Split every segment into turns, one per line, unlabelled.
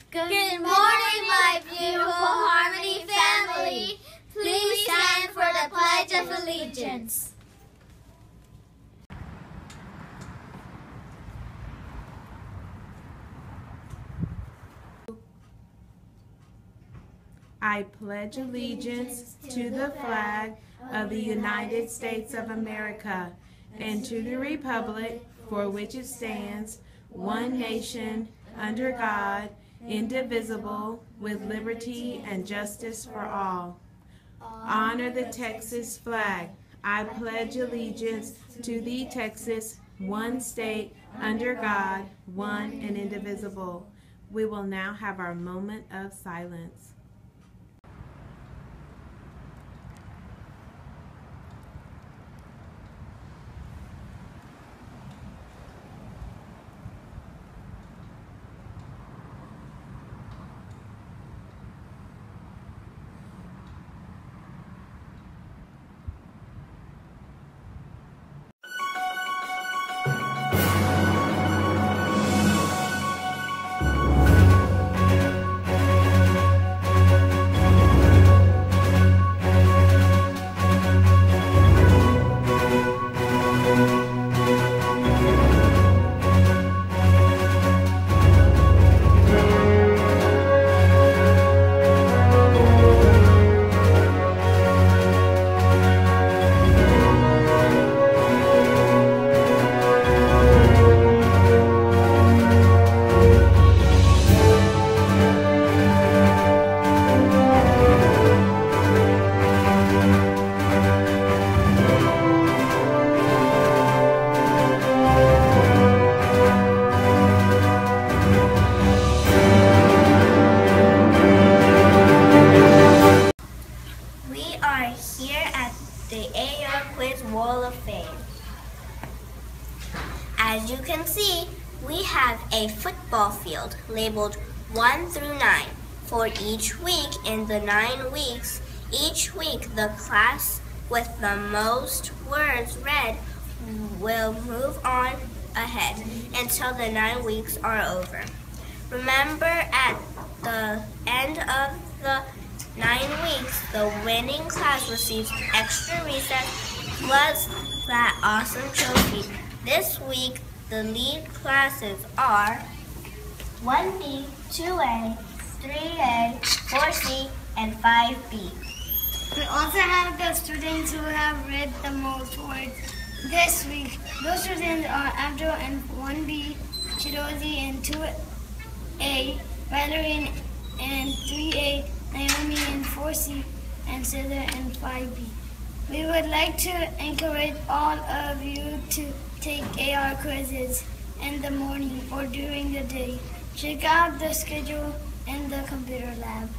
Good morning, my beautiful Harmony family. Please stand for the Pledge of Allegiance.
I pledge allegiance to the flag of the United States of America and to the republic for which it stands, one nation, under God, indivisible, with liberty and justice for all. Honor the Texas flag. I pledge allegiance to thee, Texas, one state, under God, one and indivisible. We will now have our moment of silence.
Wall of Fame. As you can see, we have a football field labeled 1 through 9 for each week. In the 9 weeks, each week the class with the most words read will move on ahead until the 9 weeks are over. Remember, at the end of the 9 weeks, the winning class receives extra recess plus that awesome trophy. This week, the lead classes are 1B, 2A, 3A, 4C, and 5B.
We also have the students who have read the most words this week. Those students are Abdul in 1B, Chidozi in 2A, Valerie in 3A, Naomi in 4C, and Cesar in 5B. We would like to encourage all of you to take AR quizzes in the morning or during the day. Check out the schedule in the computer lab.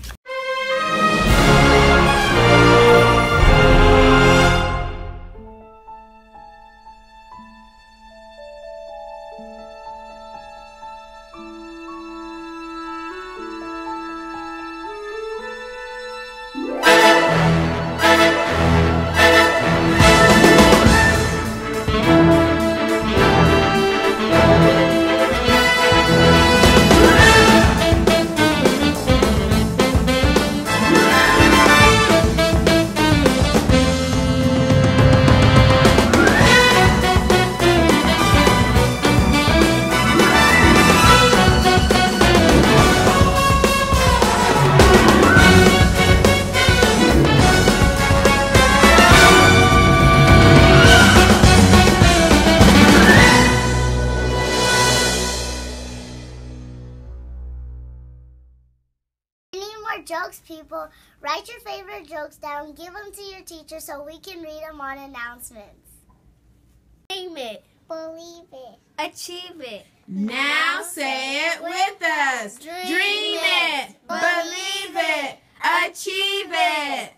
Jokes, people. Write your favorite jokes down, give them to your teacher so we can read them on announcements.
Name it.
Believe it.
Achieve it.
Now say it with us. Dream it. Believe it. Achieve it.